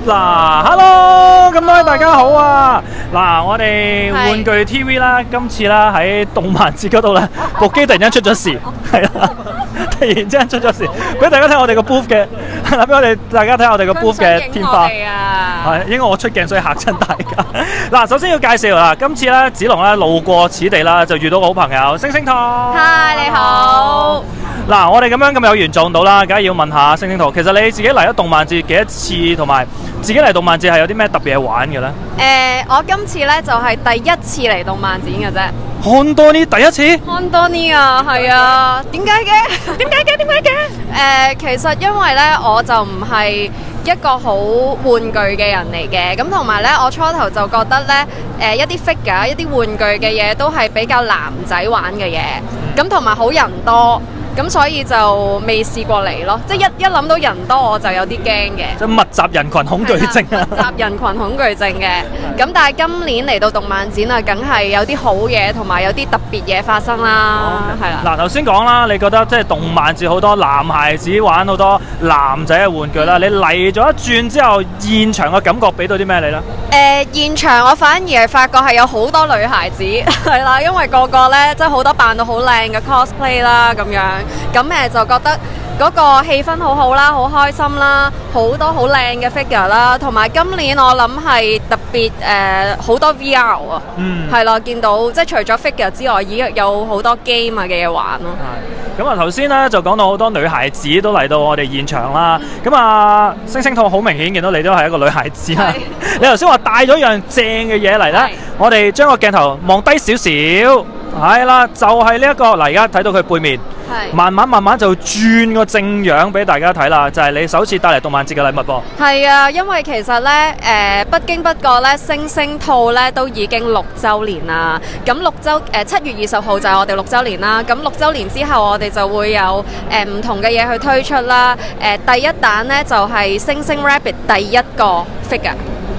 嗱，Hello，咁多位大家好啊！嗱，我哋玩具 TV 啦，今次啦喺動漫節嗰度咧，部機突然間出咗事，係啦，突然之間出咗事，俾大家睇我哋個 booth 嘅，俾大家睇我哋個 booth 嘅天花，係因為我出鏡所以嚇親大家。嗱，首先要介紹啦，今次咧子龍咧路過此地啦，就遇到個好朋友星星兔。 Hi， 你好。 嗱，我哋咁樣咁有緣撞到啦，梗係要問下星星兔，其實你自己嚟咗動漫節幾多次，同埋自己嚟動漫節係有啲咩特別嘢玩嘅咧？ 我今次咧就係第一次嚟動漫展嘅啫。 看多呢第一次？ 看多呢啊，係啊。點解嘅？點解嘅？點解嘅？其實因為咧我就唔係一個好玩具嘅人嚟嘅，咁同埋咧我初頭就覺得咧一啲 figure 一啲玩具嘅嘢都係比較男仔玩嘅嘢，咁同埋好人多。咁所以就未試過嚟咯，即係一諗到人多我就有啲驚嘅。 即係密集人群恐懼症啊！ 密集人群恐懼症嘅。咁但係今年嚟到動漫展啊，梗係有啲好嘢同埋有啲特別嘢發生啦，係啦。 嗱，頭先講啦，你覺得即係動漫節好多男孩子玩好多男仔嘅玩具啦，你嚟咗一轉之後，現場嘅感覺俾到啲咩你咧？ 現場我反而係發覺係有好多女孩子係啦，因為個個咧即係好多扮到好靚嘅 cosplay 啦咁樣。咁就覺得嗰個氣氛好好啦，好開心啦，好多好靚嘅 figure 啦，同埋今年我諗係特別好多 VR 啊，係啦，見到即係除咗 figure 之外，已經有好多 game 嘅嘢玩咯。 咁啊頭先咧就講到好多女孩子都嚟到我哋現場啦。咁啊星星兔好明顯見到你都係一個女孩子啦。你頭先話帶咗樣正嘅嘢嚟咧，我哋將個鏡頭望低少少，係啦，就係呢一個嗱，而家睇到佢背面。慢慢就轉個正樣俾大家睇啦，就係你首次帶嚟動漫節嘅禮物噃。係啊，因為其實咧不經不覺咧，星星兔咧都已經6週年啦。咁7月20號就係我哋6週年啦。咁6週年之後，我哋就會有唔同嘅嘢去推出啦。第一彈咧就係星星 Rabbit 第一個 figure。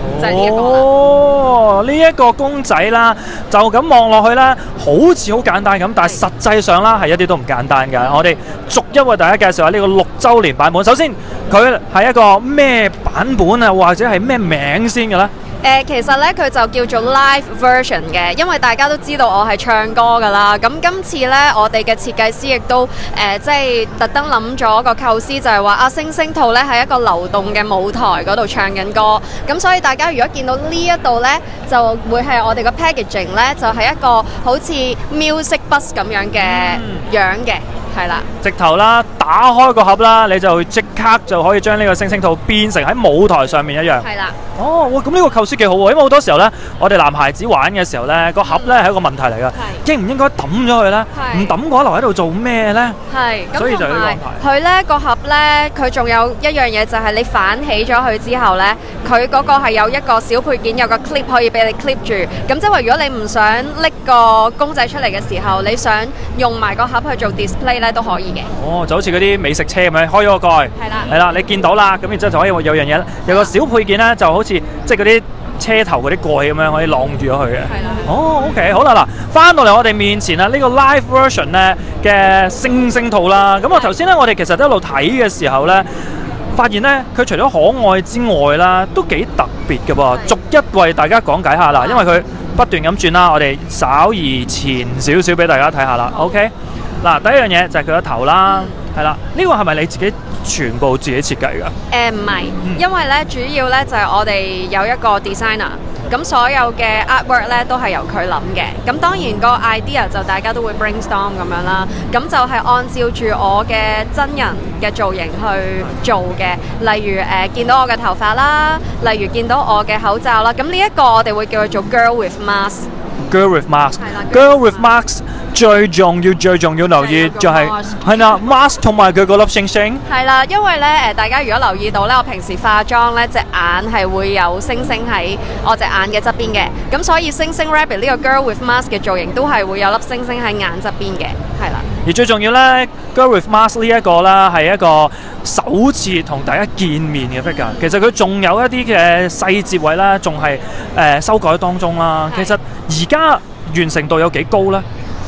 哦，呢一個公仔啦，就咁望落去啦，好似好簡單咁，但係實際上啦係一啲都唔簡單㗎。我哋逐一為大家介紹下呢個6週年版本。首先，佢係一個咩版本啊，或者係咩名先嘅咧？ 其實咧佢就叫做 live version 嘅，因為大家都知道我係唱歌㗎啦。咁今次咧，我哋嘅設計師亦都即係特登諗咗個構思，就係話星星兔咧喺一個流動嘅舞台嗰度唱緊歌。咁所以大家如果見到呢一度咧，就會係我哋個 packaging 咧，就係一個好似 music bus 咁樣嘅樣嘅。係啦，直頭啦，打開個盒啦，你就即刻就可以將呢個星星兔變成喺舞台上面一樣。係啦。哦，哇！咁呢個構思幾好喎，因為好多時候咧，我哋男孩子玩嘅時候咧，個盒咧係一個問題嚟㗎。應唔應該抌咗佢咧？唔抌嘅話留喺度做咩咧？係。所以就呢個安排。佢咧個盒咧，佢仲有一樣嘢就係你反起咗佢之後咧，佢嗰個係有一個小配件，有個 clip 可以俾你 clip 住。咁即係話，如果你唔想拎個公仔出嚟嘅時候，你想用埋個盒去做 display 咧，都可以嘅。哦，就好似嗰啲美食車咁樣，開咗個蓋。係啦。係啦，你見到啦，咁然之後就可以有樣嘢，有個小配件咧，就好似即係嗰啲車頭嗰啲蓋咁樣，可以晾住咗佢嘅。係啦。哦 ，OK， 好啦，嗱，翻到嚟我哋面前啊，呢個 live version 咧嘅星星兔啦。咁我頭先咧，我哋其實一路睇嘅時候咧，發現咧佢除咗可愛之外啦，都幾特別嘅噃。逐一為大家講解下啦，因為佢不斷咁轉啦，我哋稍移前少少俾大家睇下啦。OK， 嗱，第一樣嘢就係佢個頭啦，係啦，呢個係咪你自己全部自己設計㗎？唔係，因為咧主要咧就係我哋有一個 designer， 咁所有嘅 artwork 咧都係由佢諗嘅。咁當然個 idea 就大家都會 brainstorm 咁樣啦。咁就係按照住我嘅真人嘅造型去做嘅。例如見到我嘅頭髮啦，例如見到我嘅口罩啦。咁呢一個我哋會叫佢做 Girl with Mask。Girl with Mask。Girl with Mask。最重要留意就係啦 mask 同埋佢嗰粒星星。係啦，因為咧大家如果留意到咧，我平時化妝咧隻眼係會有星星喺我隻眼嘅側邊嘅，咁所以星星 Rabbit 呢個 Girl with Mask 嘅造型都係會有粒星星喺眼側邊嘅，係啦。而最重要咧 ，Girl with Mask 呢一個啦係一個首次同大家見面嘅 figure， 其實佢仲有一啲嘅細節位啦，仲係修改當中啦。其實而家完成度有幾高咧？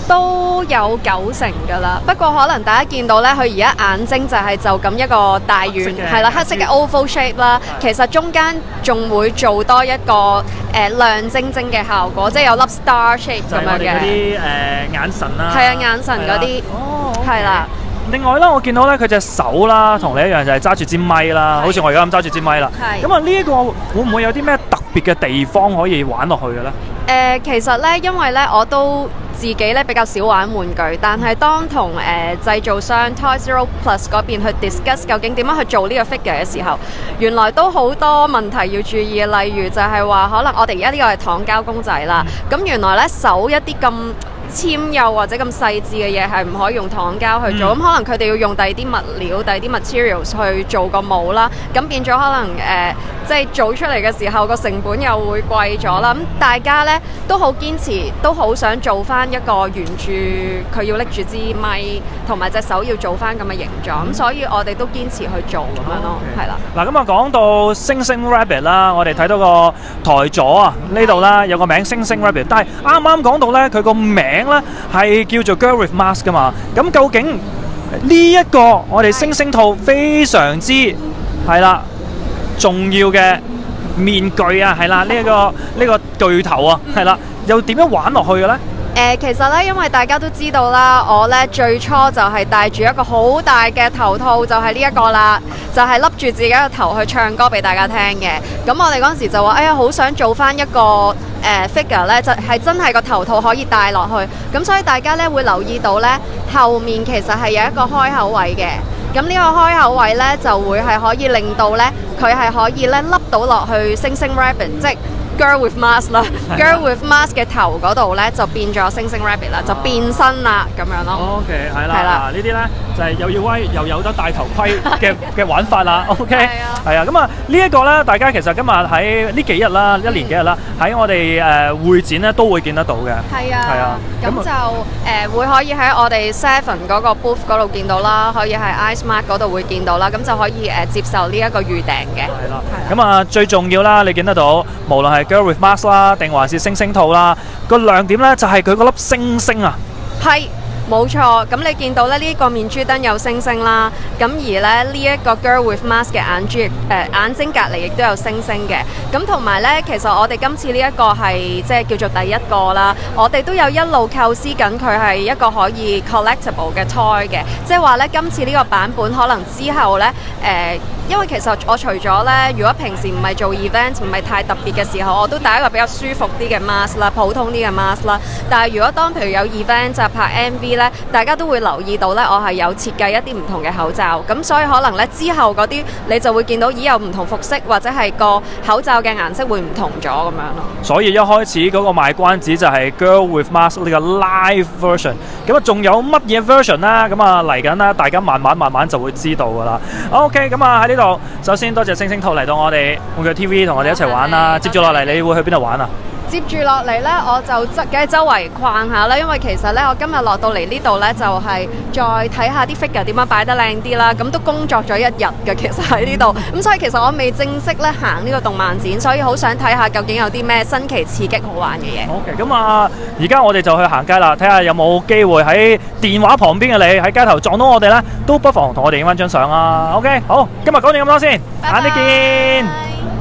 都有90%㗎啦，不過可能大家見到咧，佢而家眼睛就咁一個大圓，係啦，黑色嘅 oval shape 啦。其實中間仲會做多一個亮晶晶嘅效果，即係有粒 star shape 咁樣嘅。 嗰啲眼神啦。係啊，眼神嗰啲。哦。係啦。 另外啦，我見到咧佢隻手啦，同你一樣就係揸住支咪啦，好似我而家咁揸住支咪啦。係。咁啊，呢一個會唔會有啲咩特別嘅地方可以玩落去嘅咧？ 其實咧，因為咧我都自己咧比較少玩玩具，但係當同製造商 Toys R Us Plus 嗰邊去 discuss 究竟點樣去做呢個 figure 嘅時候，原來都好多問題要注意，例如就係話可能我哋而家呢個係糖膠公仔啦，咁原來咧手一啲咁纖幼或者咁細緻嘅嘢係唔可以用糖膠去做，咁可能佢哋要用第二啲物料、第二啲 materials 去做個模啦，咁變咗可能即係做出嚟嘅時候個成本又會貴咗啦。咁大家咧都好堅持，都好想做翻一個圓住佢要拎住支咪，同埋隻手要做翻咁嘅形狀，咁所以我哋都堅持去做咁樣咯，係啦。 嗱，咁啊講到星星 Rabbit 啦，我哋睇到個台座啊，呢度啦有個名星星 Rabbit， 但係啱啱講到咧佢個名咧係叫做 Girl with Mask 噶嘛，咁究竟呢一個我哋星星兔非常之係啦重要嘅面具啊，係啦呢個巨頭啊，係啦，又點樣玩落去嘅咧？ 其實咧，因為大家都知道啦，我咧最初就係戴住一個好大嘅頭套，就係呢一個啦，就係笠住自己個頭去唱歌俾大家聽嘅。咁我哋嗰陣時就話，哎呀，好想做翻一個figure 咧，就係真係個頭套可以戴落去。咁所以大家咧會留意到咧，後面其實係有一個開口位嘅。咁呢個開口位咧就會係可以令到咧佢係可以咧笠到落去星星 Rabbit， 即係Girl with Mask 啦，Girl with Mask 嘅頭嗰度咧就變咗星星 Rabbit 啦，就變身啦咁樣咯。OK， 係啦，係啦， 呢啲咧就係又要威又有得戴頭盔嘅玩法啦。OK， 係啊，咁啊呢一個咧，大家其實今日喺呢幾日啦，一連幾日啦，喺我哋會展咧都會見得到嘅。係啊，係啊，咁就會可以喺我哋 Seven 嗰個 booth 嗰度見到啦，可以喺 iSmart 嗰度會見到啦，咁就可以接受呢一個預訂嘅。係啦，咁啊最重要啦，你見得到，無論係Girl with Mask 啦，定還是星星兔啦，個亮點咧就係佢嗰粒星星啊！係冇錯，咁你見到咧呢個面珠燈有星星啦，咁而咧呢一個 Girl with Mask 嘅眼睛隔離亦都有星星嘅，咁同埋咧其實我哋今次呢一個係即係叫做第一個啦，我哋都有一路構思緊佢係一個可以 collectible 嘅 toy 嘅，即係話咧今次呢個版本可能之後咧因為其實我除咗咧，如果平時唔係做 event 唔係太特別嘅時候，我都戴一個比較舒服啲嘅 mask 啦，普通啲嘅 mask 啦。但係如果當譬如有 event 就拍 MV 咧，大家都會留意到咧，我係有設計一啲唔同嘅口罩。咁所以可能咧之後嗰啲你就會見到有唔同服飾或者係個口罩嘅顏色會唔同咗咁樣咯。所以一開始嗰個賣關子就係 Girl with Mask 呢個 live version。咁啊仲有乜嘢 version 啦？咁啊嚟緊啦，大家慢慢就會知道㗎啦。OK， 咁啊喺呢度，首先多謝星星兔嚟到我哋玩具 TV 同我哋一齊玩啦。接住落嚟，你會去邊度玩啊？接住落嚟呢，我就梗係周圍逛下啦，因為其實呢，我今日落到嚟呢度呢，就係再睇下啲 figure 點樣擺得靚啲啦。咁都工作咗一日嘅，其實喺呢度。咁所以其實我未正式咧行呢個動漫展，所以好想睇下究竟有啲咩新奇刺激好玩嘅嘢。OK， 咁啊，而家我哋就去行街啦，睇下有冇機會喺電話旁邊嘅你喺街頭撞到我哋呢，都不妨同我哋影翻張相啊。OK， 好，今日講完咁多先，晏啲見。